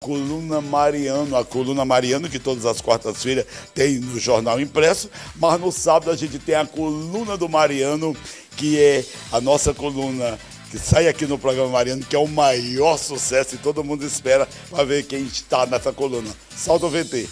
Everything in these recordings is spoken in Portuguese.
Coluna Mariano. A Coluna Mariano, que todas as quartas-feiras tem no jornal impresso, mas no sábado a gente tem a Coluna do Mariano, que é a nossa coluna que sai aqui no programa Mariano, que é o maior sucesso e todo mundo espera para ver quem está nessa coluna. Solta o VT.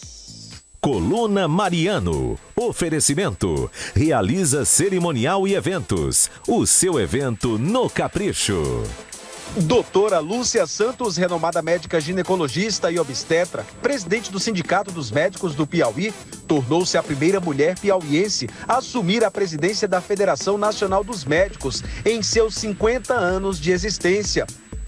Coluna Mariano. Oferecimento. Realiza cerimonial e eventos. O seu evento no Capricho. Doutora Lúcia Santos, renomada médica ginecologista e obstetra, presidente do Sindicato dos Médicos do Piauí, tornou-se a primeira mulher piauiense a assumir a presidência da Federação Nacional dos Médicos em seus 50 anos de existência.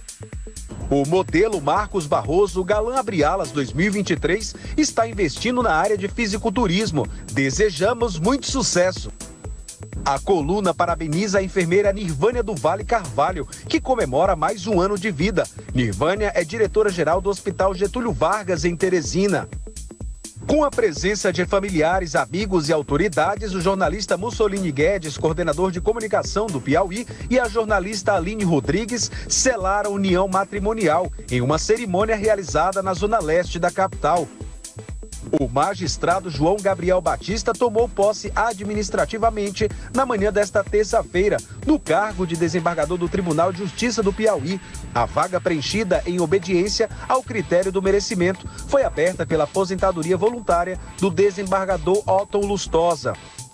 O modelo Marcos Barroso Galã Abrialas 2023 está investindo na área de fisiculturismo. Desejamos muito sucesso. A coluna parabeniza a enfermeira Nirvânia do Vale Carvalho, que comemora mais um ano de vida. Nirvânia é diretora-geral do Hospital Getúlio Vargas, em Teresina. Com a presença de familiares, amigos e autoridades, o jornalista Mussolini Guedes, coordenador de comunicação do Piauí, e a jornalista Aline Rodrigues selaram união matrimonial em uma cerimônia realizada na zona leste da capital. O magistrado João Gabriel Batista tomou posse administrativamente na manhã desta terça-feira, no cargo de desembargador do Tribunal de Justiça do Piauí. A vaga preenchida em obediência ao critério do merecimento foi aberta pela aposentadoria voluntária do desembargador Otton Lustosa.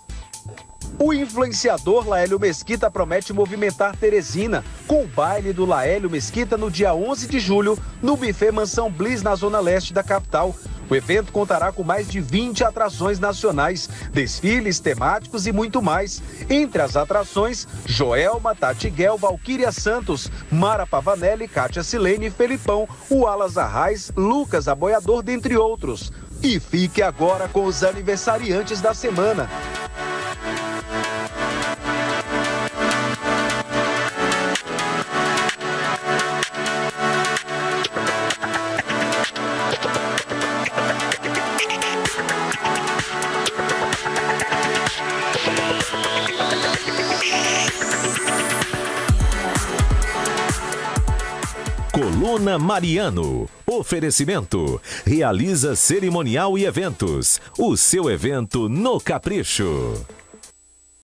O influenciador Laélio Mesquita promete movimentar Teresina com o baile do Laélio Mesquita no dia 11 de julho no Buffet Mansão Bliss, na zona leste da capital. O evento contará com mais de 20 atrações nacionais, desfiles temáticos e muito mais. Entre as atrações, Joelma, Tati Guel, Valquíria Santos, Mara Pavanelli, Kátia Silene, Felipão, o Alas Arraes, Lucas Aboiador, dentre outros. E fique agora com os aniversariantes da semana. Coluna Mariano. Oferecimento. Realiza cerimonial e eventos. O seu evento no Capricho.